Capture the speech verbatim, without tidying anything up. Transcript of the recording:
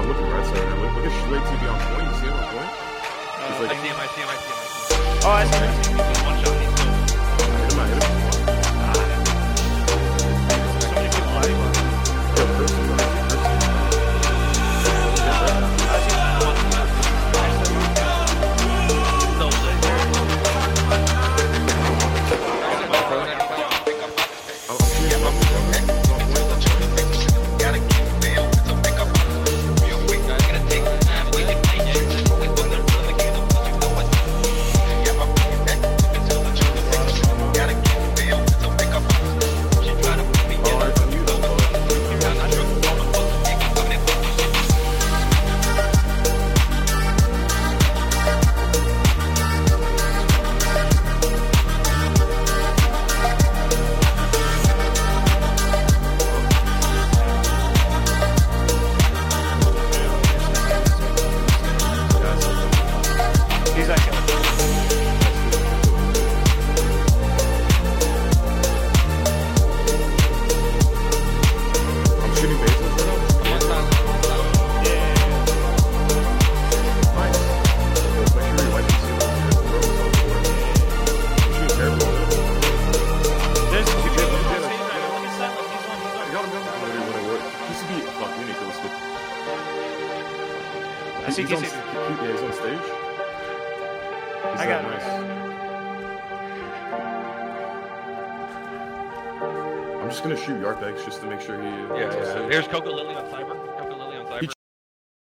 looking right side now. Look, look at Schley T V on point. You see him on point? Uh, like, I see him, I see him, I see him, I see him. Oh, I see him. He's doing one shot, he's still. I hit him, I hit him. Ah. There's so many people hiding. Yo, person, bro. I see him. No, I see, he's, on, yeah, he's on stage. He's I got nice. I'm just gonna shoot Yark Bags just to make sure he. Yeah, yeah. There's Coco Lily on Cyber.